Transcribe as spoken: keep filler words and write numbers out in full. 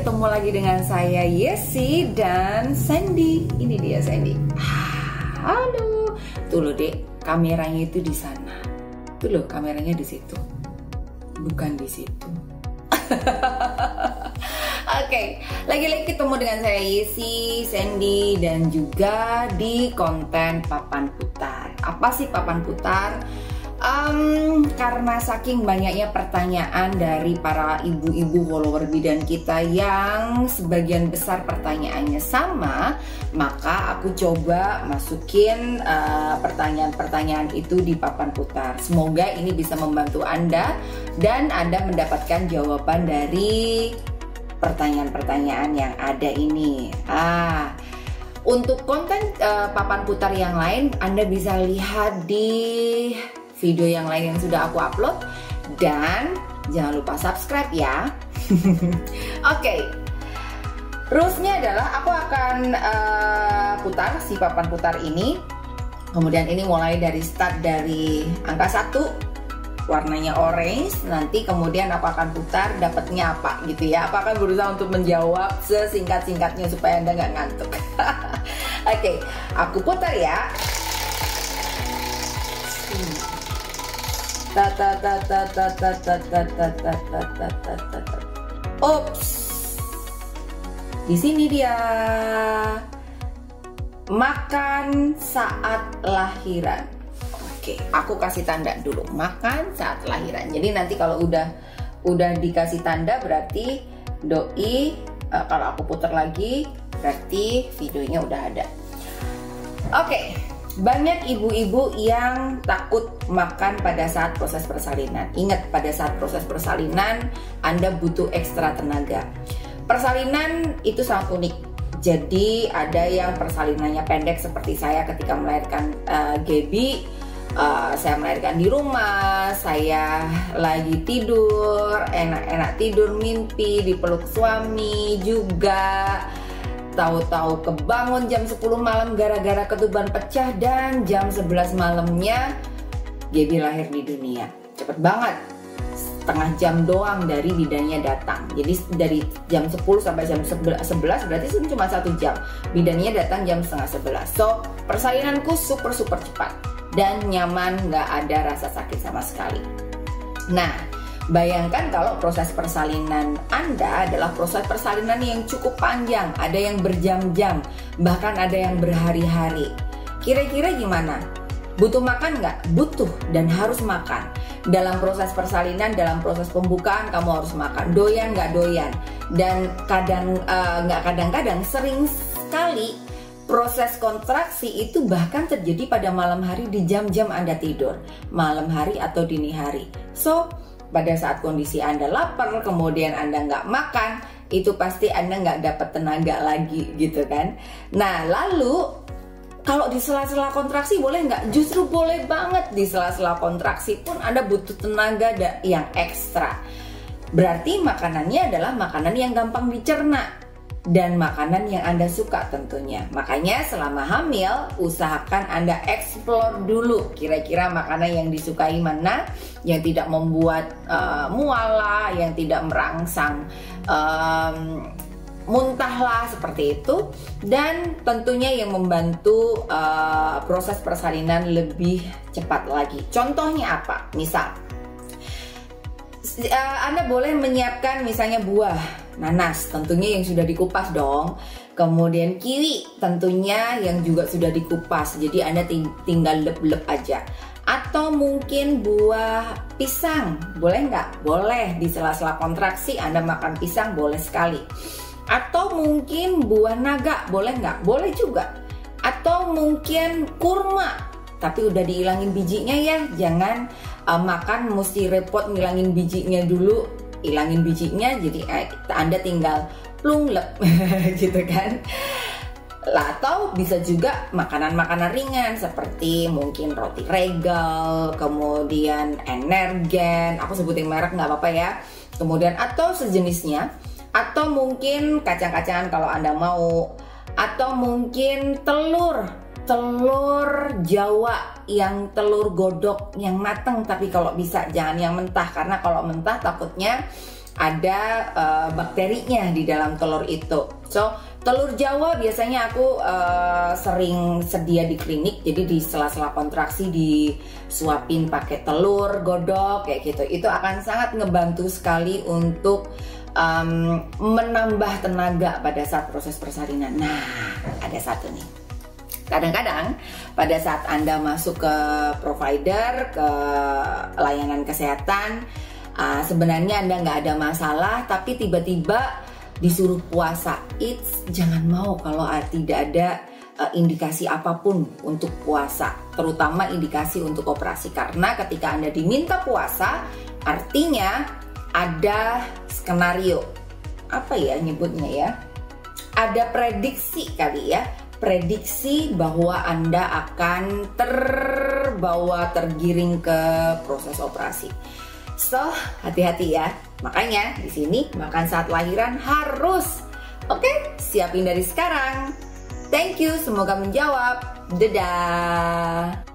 ketemu lagi dengan saya Yesi dan Sandy. Ini dia Sandy. Halo. Tuh loh Dek, kameranya itu di sana. Tuh loh, kameranya di situ. Bukan di situ. Oke, okay. Lagi-lagi ketemu dengan saya Yesi, Sandy, dan juga di konten Papan Putar. Apa sih Papan Putar? Um, karena saking banyaknya pertanyaan dari para ibu-ibu follower bidan kita yang sebagian besar pertanyaannya sama, maka aku coba masukin pertanyaan-pertanyaan uh, itu di Papan Putar. Semoga ini bisa membantu Anda dan Anda mendapatkan jawaban dari pertanyaan-pertanyaan yang ada ini. Ah, untuk konten uh, Papan Putar yang lain, Anda bisa lihat di video yang lain yang sudah aku upload, dan jangan lupa subscribe ya. Oke, okay. Rulesnya adalah aku akan uh, putar si papan putar ini. Kemudian ini mulai dari start dari angka satu, warnanya orange. Nanti kemudian aku akan putar dapatnya apa gitu ya. Aku akan berusaha untuk menjawab sesingkat-singkatnya supaya Anda nggak ngantuk. Oke, okay. Aku putar ya. Ta ta ta ta ta ta ta ta ta ta ta ta ta ta ta. Ops. Di sini dia. Makan saat lahiran. Oke, aku kasih tanda dulu. Makan saat lahiran. Jadi nanti kalau udah udah dikasih tanda berarti doi, uh, kalau aku putar lagi berarti videonya udah ada. Oke. Banyak ibu-ibu yang takut makan pada saat proses persalinan. Ingat, pada saat proses persalinan Anda butuh ekstra tenaga. Persalinan itu sangat unik. Jadi ada yang persalinannya pendek seperti saya ketika melahirkan uh, Gaby. Uh, saya melahirkan di rumah, saya lagi tidur, enak-enak tidur, mimpi dipeluk suami juga. Tahu-tahu kebangun jam sepuluh malam gara-gara ketuban pecah, dan jam sebelas malamnya Gaby lahir di dunia. Cepet banget, setengah jam doang dari bidannya datang. Jadi dari jam sepuluh sampai jam sebelas berarti cuma satu jam. Bidannya datang jam setengah sebelas. So persalinanku super super cepat dan nyaman, nggak ada rasa sakit sama sekali. Nah, bayangkan kalau proses persalinan Anda adalah proses persalinan yang cukup panjang, ada yang berjam-jam, bahkan ada yang berhari-hari. Kira-kira gimana? Butuh makan nggak? Butuh dan harus makan. Dalam proses persalinan, dalam proses pembukaan kamu harus makan. Doyan nggak doyan? Dan kadang uh, nggak kadang-kadang, sering sekali proses kontraksi itu bahkan terjadi pada malam hari di jam-jam Anda tidur, malam hari atau dini hari. So pada saat kondisi Anda lapar, kemudian Anda nggak makan, itu pasti Anda nggak dapat tenaga lagi gitu kan. Nah lalu kalau di sela-sela kontraksi boleh nggak? Justru boleh banget. Di sela-sela kontraksi pun Anda butuh tenaga yang ekstra. Berarti makanannya adalah makanan yang gampang dicerna dan makanan yang Anda suka tentunya. Makanya selama hamil usahakan Anda explore dulu kira-kira makanan yang disukai mana, yang tidak membuat uh, mual lah, yang tidak merangsang um, muntah lah, seperti itu. Dan tentunya yang membantu uh, proses persalinan lebih cepat lagi. Contohnya apa? Misal uh, Anda boleh menyiapkan misalnya buah nanas, tentunya yang sudah dikupas dong. Kemudian kiwi tentunya yang juga sudah dikupas, jadi Anda ting tinggal lep-lep aja. Atau mungkin buah pisang, boleh nggak? Boleh, di sela-sela kontraksi Anda makan pisang boleh sekali. Atau mungkin buah naga, boleh nggak? Boleh juga. Atau mungkin kurma, tapi udah dihilangin bijinya ya, jangan uh, makan mesti repot ngilangin bijinya dulu. Hilangin bijinya, jadi eh, Anda tinggal plunglep gitu kan. Lah, atau bisa juga makanan-makanan ringan seperti mungkin roti regal, kemudian energen, aku sebutin merek nggak apa-apa ya. Kemudian atau sejenisnya, atau mungkin kacang-kacangan kalau Anda mau, atau mungkin telur telur Jawa yang telur godok yang mateng, tapi kalau bisa jangan yang mentah, karena kalau mentah takutnya ada uh, bakterinya di dalam telur itu. So telur Jawa biasanya aku uh, sering sedia di klinik, jadi di sela-sela kontraksi disuapin pakai telur godok kayak gitu. Itu akan sangat ngebantu sekali untuk um, menambah tenaga pada saat proses persalinan. Nah, ada satu nih. Kadang-kadang pada saat Anda masuk ke provider, ke layanan kesehatan, uh, sebenarnya Anda nggak ada masalah, tapi tiba-tiba disuruh puasa. It's jangan mau kalau tidak ada uh, indikasi apapun untuk puasa, terutama indikasi untuk operasi. Karena ketika Anda diminta puasa, artinya ada skenario, apa ya nyebutnya ya, ada prediksi kali ya, prediksi bahwa Anda akan terbawa, tergiring ke proses operasi. So, hati-hati ya. Makanya di sini makan saat lahiran harus. Oke, siapin dari sekarang. Thank you, semoga menjawab. Dadah.